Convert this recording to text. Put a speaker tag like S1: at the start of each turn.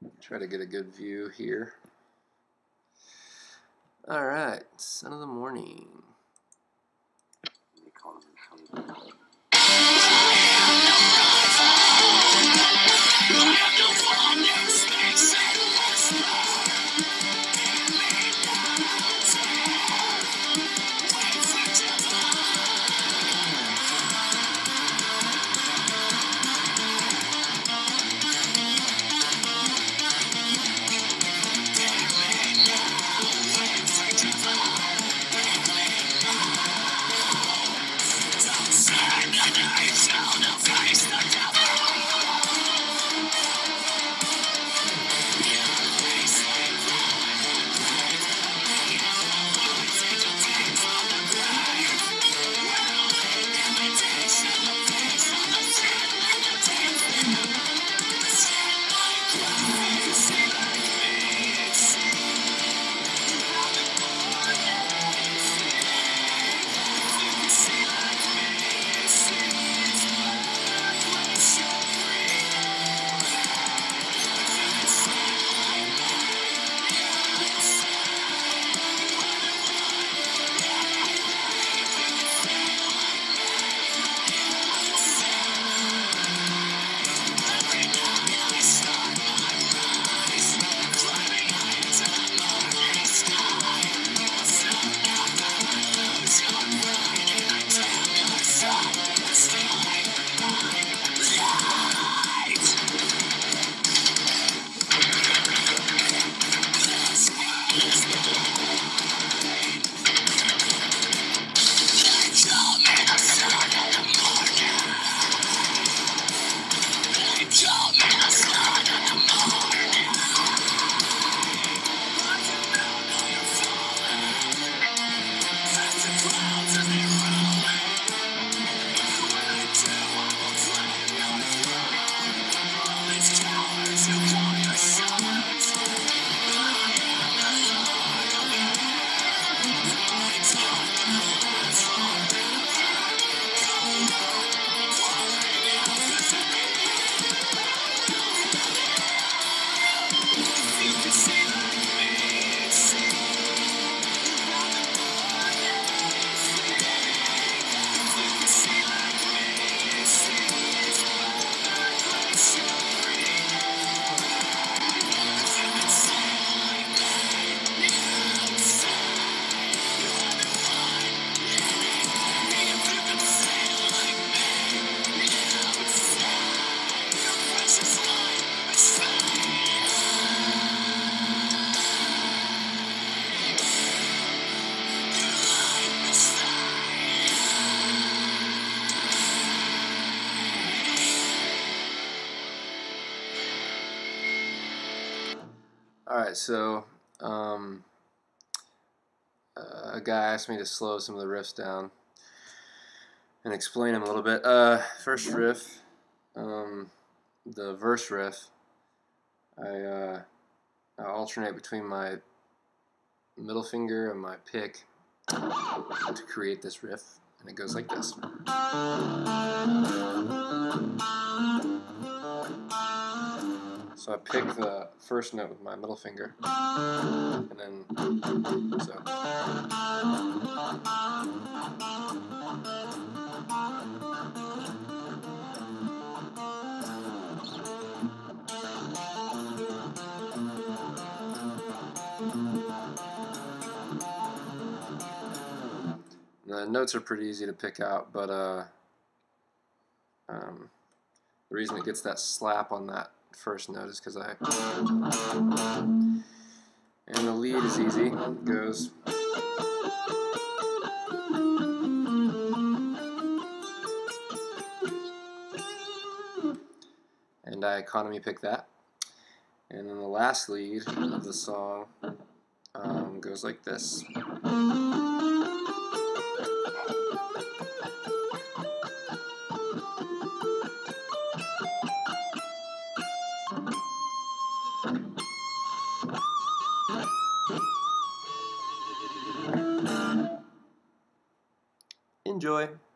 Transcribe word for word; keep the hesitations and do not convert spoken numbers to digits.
S1: Try to get a good view here. All right, Son of the Morning. Alright, so um, uh, a guy asked me to slow some of the riffs down and explain them a little bit. Uh, first riff, um, the verse riff, I, uh, I alternate between my middle finger and my pick to create this riff, and it goes like this. So I pick the first note with my middle finger, and then, so. The notes are pretty easy to pick out, but uh, um, the reason it gets that slap on that first note is because I, and the lead is easy, it goes, and I economy pick that, and then the last lead of the song um, goes like this. Enjoy.